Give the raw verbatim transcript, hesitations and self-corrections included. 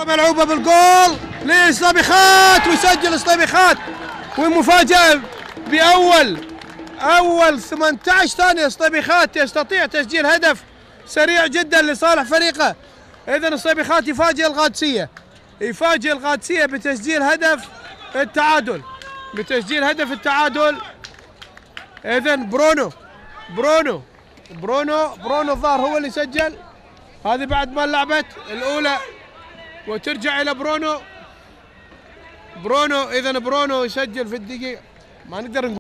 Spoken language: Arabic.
ملعوبه بالجول لصبيخات ويسجل صبيخات، ومفاجاه باول اول ثمانية عشر ثانيه صبيخات يستطيع تسجيل هدف سريع جدا لصالح فريقه. اذا الصبيخات يفاجئ القادسيه يفاجئ القادسيه بتسجيل هدف التعادل بتسجيل هدف التعادل. اذا برونو برونو برونو برونو الظاهر هو اللي سجل. هذه بعد ما لعبت الاولى وترجع الى برونو برونو اذا برونو يسجل في الدقيقه، ما نقدر نقول